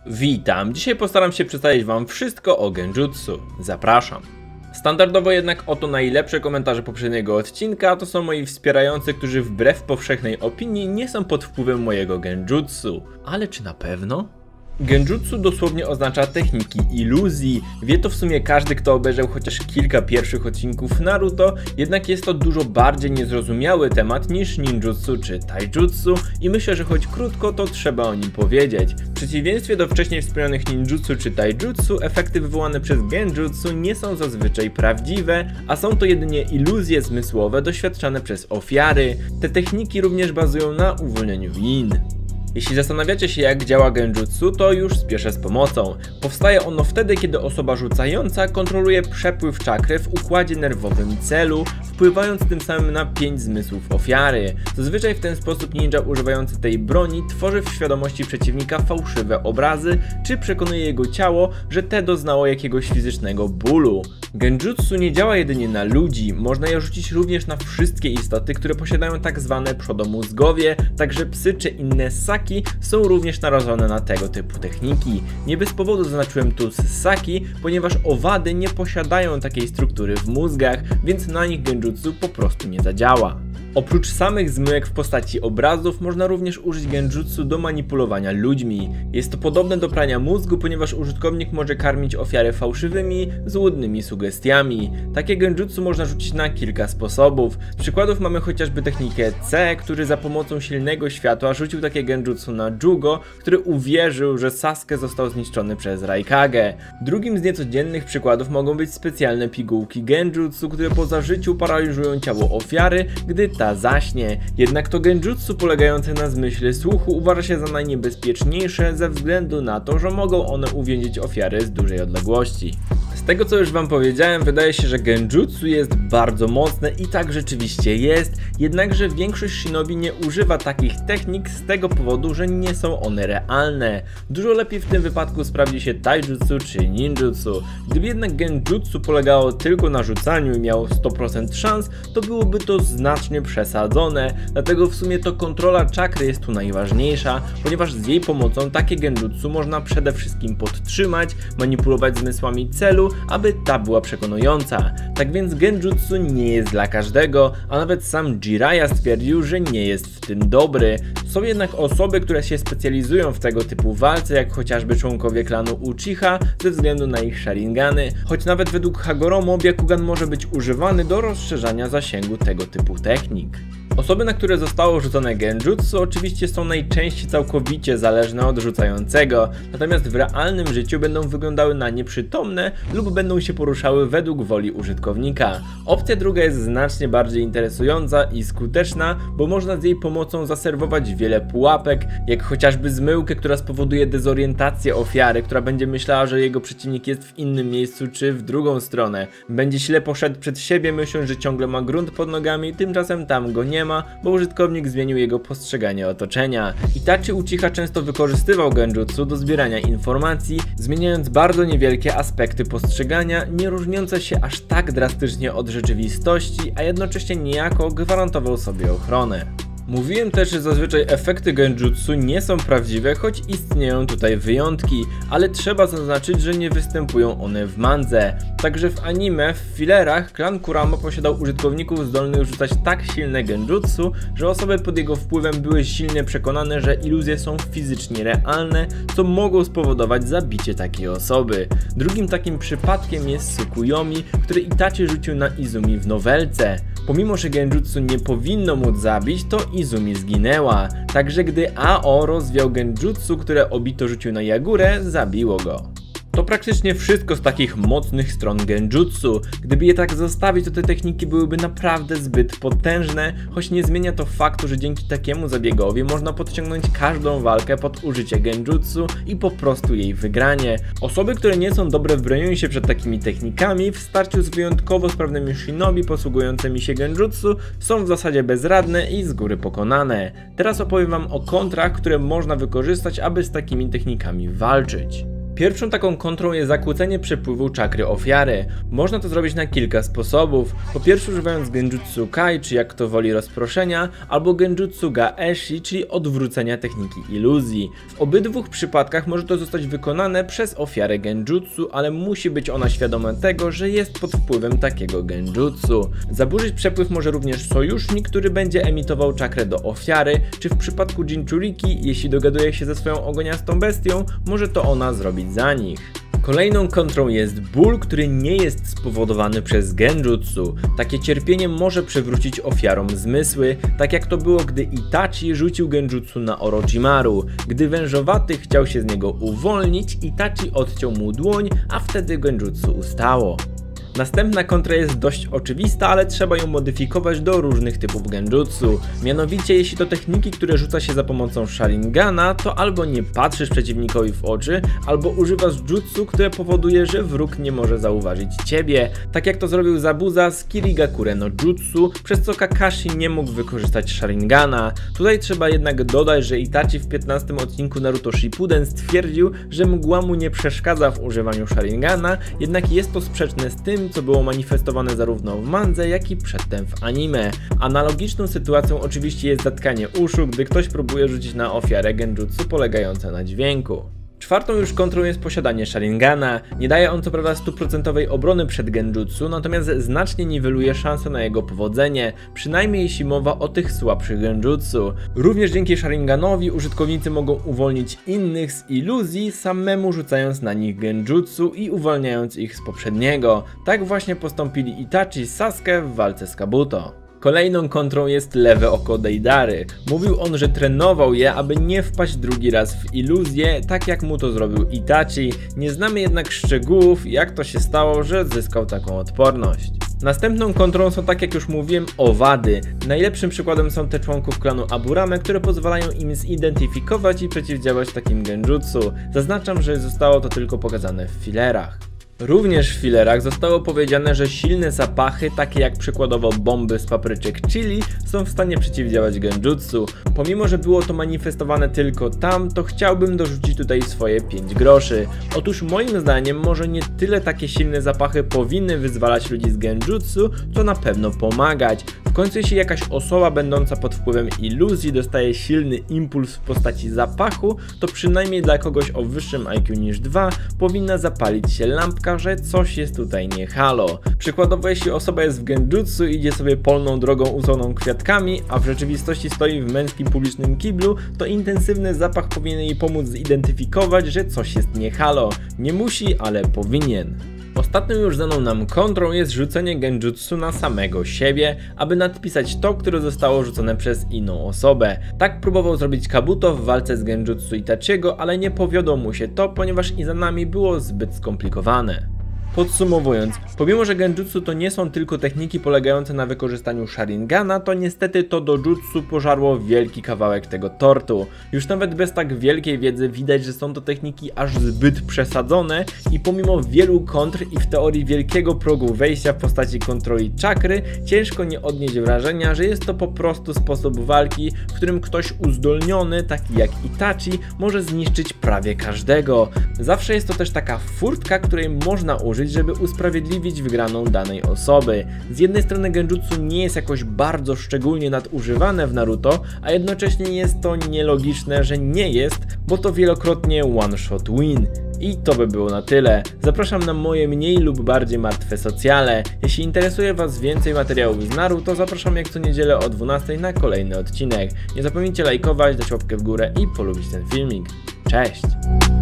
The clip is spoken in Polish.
Witam, dzisiaj postaram się przedstawić wam wszystko o genjutsu. Zapraszam. Standardowo jednak oto najlepsze komentarze poprzedniego odcinka to są moi wspierający, którzy wbrew powszechnej opinii nie są pod wpływem mojego genjutsu. Ale czy na pewno? Genjutsu dosłownie oznacza techniki iluzji. Wie to w sumie każdy, kto obejrzał chociaż kilka pierwszych odcinków Naruto, jednak jest to dużo bardziej niezrozumiały temat niż ninjutsu czy taijutsu i myślę, że choć krótko, to trzeba o nim powiedzieć. W przeciwieństwie do wcześniej wspomnianych ninjutsu czy taijutsu, efekty wywołane przez genjutsu nie są zazwyczaj prawdziwe, a są to jedynie iluzje zmysłowe doświadczane przez ofiary. Te techniki również bazują na uwolnieniu yin. Jeśli zastanawiacie się, jak działa genjutsu, to już spieszę z pomocą. Powstaje ono wtedy, kiedy osoba rzucająca kontroluje przepływ czakry w układzie nerwowym celu, wpływając tym samym na 5 zmysłów ofiary. Zazwyczaj w ten sposób ninja używający tej broni tworzy w świadomości przeciwnika fałszywe obrazy, czy przekonuje jego ciało, że te doznało jakiegoś fizycznego bólu. Genjutsu nie działa jedynie na ludzi, można je rzucić również na wszystkie istoty, które posiadają tak zwane przodomózgowie, także psy czy inne ssaki są również narażone na tego typu techniki. Nie bez powodu zaznaczyłem tu ssaki, ponieważ owady nie posiadają takiej struktury w mózgach, więc na nich genjutsu po prostu nie zadziała. Oprócz samych zmyłek w postaci obrazów, można również użyć genjutsu do manipulowania ludźmi. Jest to podobne do prania mózgu, ponieważ użytkownik może karmić ofiarę fałszywymi, złudnymi sugestiami. Takie genjutsu można rzucić na kilka sposobów. Z przykładów mamy chociażby technikę C, który za pomocą silnego światła rzucił takie genjutsu na Jugo, który uwierzył, że Sasuke został zniszczony przez Raikage. Drugim z niecodziennych przykładów mogą być specjalne pigułki genjutsu, które po zażyciu paraliżują ciało ofiary, gdy ta zaśnie. Jednak to genjutsu polegające na zmyśle słuchu uważa się za najniebezpieczniejsze ze względu na to, że mogą one uwięzić ofiary z dużej odległości. Z tego, co już wam powiedziałem, wydaje się, że genjutsu jest bardzo mocne i tak rzeczywiście jest, jednakże większość shinobi nie używa takich technik z tego powodu, że nie są one realne. Dużo lepiej w tym wypadku sprawdzi się taijutsu czy ninjutsu. Gdyby jednak genjutsu polegało tylko na rzucaniu i miało 100% szans, to byłoby to znacznie przesadzone, dlatego w sumie to kontrola czakry jest tu najważniejsza, ponieważ z jej pomocą takie genjutsu można przede wszystkim podtrzymać, manipulować zmysłami celu, aby ta była przekonująca. Tak więc genjutsu nie jest dla każdego, a nawet sam Jiraiya stwierdził, że nie jest w tym dobry. Są jednak osoby, które się specjalizują w tego typu walce, jak chociażby członkowie klanu Uchiha ze względu na ich sharingany, choć nawet według Hagoromo Byakugan może być używany do rozszerzania zasięgu tego typu technik. Osoby, na które zostało rzucone genjutsu, oczywiście są najczęściej całkowicie zależne od rzucającego, natomiast w realnym życiu będą wyglądały na nieprzytomne lub będą się poruszały według woli użytkownika. Opcja druga jest znacznie bardziej interesująca i skuteczna, bo można z jej pomocą zaserwować wiele pułapek, jak chociażby zmyłkę, która spowoduje dezorientację ofiary, która będzie myślała, że jego przeciwnik jest w innym miejscu czy w drugą stronę. Będzie ślepo szedł przed siebie, myśląc, że ciągle ma grunt pod nogami, tymczasem tam go nie ma, bo użytkownik zmienił jego postrzeganie otoczenia. Itachi Uchiha często wykorzystywał genjutsu do zbierania informacji, zmieniając bardzo niewielkie aspekty postrzegania, nie różniące się aż tak drastycznie od rzeczywistości, a jednocześnie niejako gwarantował sobie ochronę. Mówiłem też, że zazwyczaj efekty genjutsu nie są prawdziwe, choć istnieją tutaj wyjątki, ale trzeba zaznaczyć, że nie występują one w mandze. Także w anime, w fillerach, klan Kurama posiadał użytkowników zdolnych rzucać tak silne genjutsu, że osoby pod jego wpływem były silnie przekonane, że iluzje są fizycznie realne, co mogło spowodować zabicie takiej osoby. Drugim takim przypadkiem jest Tsukuyomi, który Itachi rzucił na Izumi w nowelce. Pomimo, że genjutsu nie powinno móc zabić, to Izumi zginęła. Także gdy Ao rozwiał genjutsu, które Obito rzucił na Jagurę, zabiło go. To praktycznie wszystko z takich mocnych stron genjutsu. Gdyby je tak zostawić, to te techniki byłyby naprawdę zbyt potężne, choć nie zmienia to faktu, że dzięki takiemu zabiegowi można podciągnąć każdą walkę pod użycie genjutsu i po prostu jej wygranie. Osoby, które nie są dobre w bronieniu się przed takimi technikami, w starciu z wyjątkowo sprawnymi shinobi posługującymi się genjutsu są w zasadzie bezradne i z góry pokonane. Teraz opowiem wam o kontrach, które można wykorzystać, aby z takimi technikami walczyć. Pierwszą taką kontrą jest zakłócenie przepływu czakry ofiary. Można to zrobić na kilka sposobów. Po pierwsze używając genjutsu kai, czy jak kto woli rozproszenia, albo genjutsu gaeshi, czyli odwrócenia techniki iluzji. W obydwu przypadkach może to zostać wykonane przez ofiarę genjutsu, ale musi być ona świadoma tego, że jest pod wpływem takiego genjutsu. Zaburzyć przepływ może również sojusznik, który będzie emitował czakrę do ofiary, czy w przypadku Jinchuriki, jeśli dogaduje się ze swoją ogoniastą bestią, może to ona zrobić za nich. Kolejną kontrą jest ból, który nie jest spowodowany przez genjutsu. Takie cierpienie może przywrócić ofiarom zmysły, tak jak to było, gdy Itachi rzucił genjutsu na Orochimaru. Gdy wężowaty chciał się z niego uwolnić, Itachi odciął mu dłoń, a wtedy genjutsu ustało. Następna kontra jest dość oczywista, ale trzeba ją modyfikować do różnych typów genjutsu. Mianowicie, jeśli to techniki, które rzuca się za pomocą Sharingana, to albo nie patrzysz przeciwnikowi w oczy, albo używasz jutsu, które powoduje, że wróg nie może zauważyć ciebie. Tak jak to zrobił Zabuza z Kirigakure no Jutsu, przez co Kakashi nie mógł wykorzystać Sharingana. Tutaj trzeba jednak dodać, że Itachi w 15 odcinku Naruto Shippuden stwierdził, że mgła mu nie przeszkadza w używaniu Sharingana, jednak jest to sprzeczne z tym, co było manifestowane zarówno w mandze, jak i przedtem w anime. Analogiczną sytuacją oczywiście jest zatkanie uszu, gdy ktoś próbuje rzucić na ofiarę genjutsu polegające na dźwięku. Czwartą już kontrą jest posiadanie Sharingana. Nie daje on co prawda 100% obrony przed genjutsu, natomiast znacznie niweluje szanse na jego powodzenie, przynajmniej jeśli mowa o tych słabszych genjutsu. Również dzięki Sharinganowi użytkownicy mogą uwolnić innych z iluzji, samemu rzucając na nich genjutsu i uwalniając ich z poprzedniego. Tak właśnie postąpili Itachi z Sasuke w walce z Kabuto. Kolejną kontrą jest lewe oko Deidary. Mówił on, że trenował je, aby nie wpaść drugi raz w iluzję, tak jak mu to zrobił Itachi. Nie znamy jednak szczegółów, jak to się stało, że zyskał taką odporność. Następną kontrą są, tak jak już mówiłem, owady. Najlepszym przykładem są te członków klanu Aburame, które pozwalają im zidentyfikować i przeciwdziałać takim genjutsu. Zaznaczam, że zostało to tylko pokazane w fillerach. Również w fillerach zostało powiedziane, że silne zapachy, takie jak przykładowo bomby z papryczek chili, są w stanie przeciwdziałać genjutsu. Pomimo, że było to manifestowane tylko tam, to chciałbym dorzucić tutaj swoje 5 groszy. Otóż moim zdaniem może nie tyle takie silne zapachy powinny wyzwalać ludzi z genjutsu, co na pewno pomagać. W końcu jeśli jakaś osoba będąca pod wpływem iluzji dostaje silny impuls w postaci zapachu, to przynajmniej dla kogoś o wyższym IQ niż 2 powinna zapalić się lampka, że coś jest tutaj nie halo. Przykładowo jeśli osoba jest w genjutsu i idzie sobie polną drogą usłoną kwiatkami, a w rzeczywistości stoi w męskim publicznym kiblu, to intensywny zapach powinien jej pomóc zidentyfikować, że coś jest nie halo. Nie musi, ale powinien. Ostatnią już znaną nam kontrą jest rzucenie genjutsu na samego siebie, aby nadpisać to, które zostało rzucone przez inną osobę. Tak próbował zrobić Kabuto w walce z genjutsu Itachiego, ale nie powiodło mu się to, ponieważ Izanami było zbyt skomplikowane. Podsumowując, pomimo że genjutsu to nie są tylko techniki polegające na wykorzystaniu Sharingana, to niestety to dojutsu pożarło wielki kawałek tego tortu. Już nawet bez tak wielkiej wiedzy widać, że są to techniki aż zbyt przesadzone i pomimo wielu kontr i w teorii wielkiego progu wejścia w postaci kontroli czakry, ciężko nie odnieść wrażenia, że jest to po prostu sposób walki, w którym ktoś uzdolniony, taki jak Itachi, może zniszczyć prawie każdego. Zawsze jest to też taka furtka, której można użyć, żeby usprawiedliwić wygraną danej osoby. Z jednej strony genjutsu nie jest jakoś bardzo szczególnie nadużywane w Naruto, a jednocześnie jest to nielogiczne, że nie jest, bo to wielokrotnie one shot win. I to by było na tyle. Zapraszam na moje mniej lub bardziej martwe socjale. Jeśli interesuje Was więcej materiałów z Naruto, zapraszam jak co niedzielę o 12 na kolejny odcinek. Nie zapomnijcie lajkować, dać łapkę w górę i polubić ten filmik. Cześć!